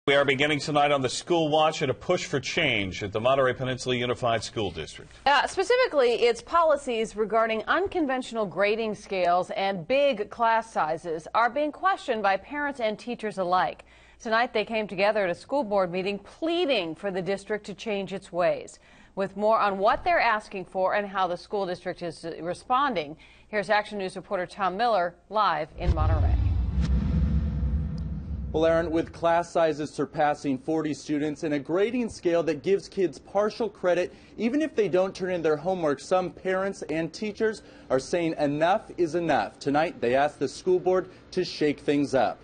We are beginning tonight on the School Watch at a push for change at the Monterey Peninsula Unified School District. Specifically, its policies regarding unconventional grading scales and big class sizes are being questioned by parents and teachers alike. Tonight, they came together at a school board meeting pleading for the district to change its ways. With more on what they're asking for and how the school district is responding, here's Action News reporter Tom Miller live in Monterey. Well, Aaron, with class sizes surpassing 40 students and a grading scale that gives kids partial credit even if they don't turn in their homework, some parents and teachers are saying enough is enough. Tonight, they asked the school board to shake things up.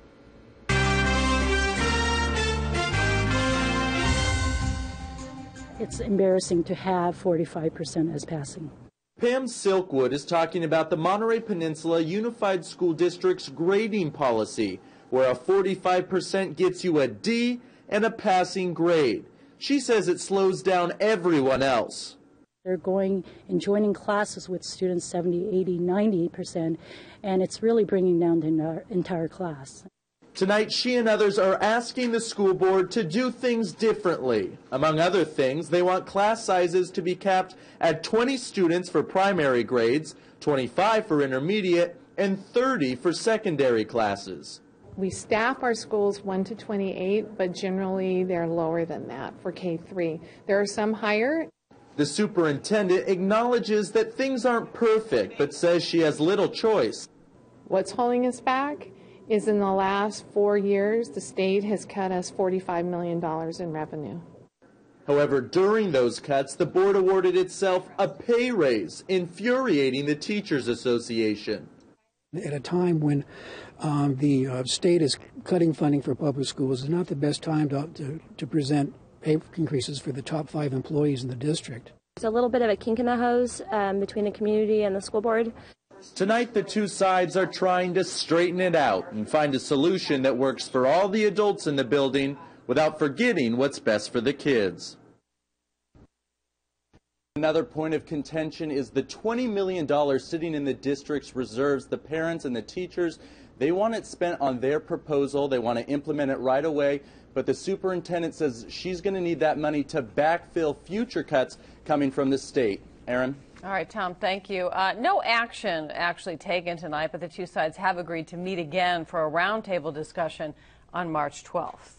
It's embarrassing to have 45% as passing. Pam Silkwood is talking about the Monterey Peninsula Unified School District's grading policy, where a 45% gets you a D and a passing grade. She says it slows down everyone else. They're going and joining classes with students 70, 80, 90%, and it's really bringing down the entire class. Tonight, she and others are asking the school board to do things differently. Among other things, they want class sizes to be capped at 20 students for primary grades, 25 for intermediate, and 30 for secondary classes. We staff our schools 1 to 28, but generally they're lower than that for K-3. There are some higher. The superintendent acknowledges that things aren't perfect, but says she has little choice. What's holding us back is in the last 4 years, the state has cut us $45 million in revenue. However, during those cuts, the board awarded itself a pay raise, infuriating the Teachers Association. At a time when the state is cutting funding for public schools, is not the best time to present pay increases for the top 5 employees in the district. There's a little bit of a kink in the hose between the community and the school board. Tonight, the two sides are trying to straighten it out and find a solution that works for all the adults in the building without forgetting what's best for the kids. Another point of contention is the $20 million sitting in the district's reserves. The parents and the teachers, they want it spent on their proposal. They want to implement it right away. But the superintendent says she's going to need that money to backfill future cuts coming from the state. Aaron? All right, Tom, thank you. No action actually taken tonight, but the two sides have agreed to meet again for a roundtable discussion on March 12th.